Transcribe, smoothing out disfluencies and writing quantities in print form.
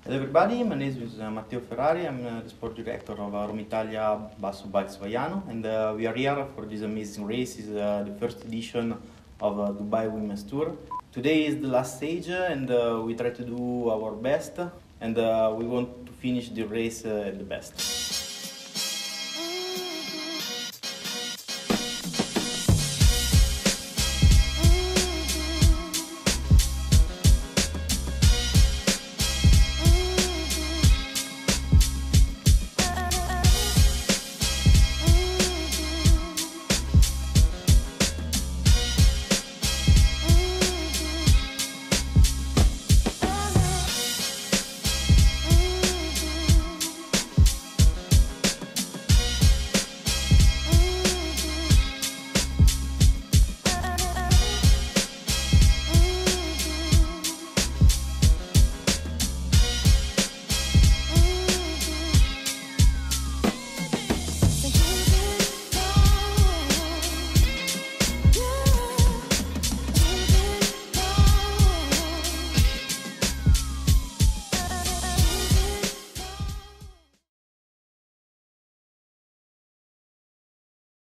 Hello everybody, my name is Matteo Ferrari. I'm the sport director of Aromitalia Basso Vaiano, and we are here for this amazing race. It's the first edition of Dubai Women's Tour. Today is the last stage and we try to do our best, and we want to finish the race at the best.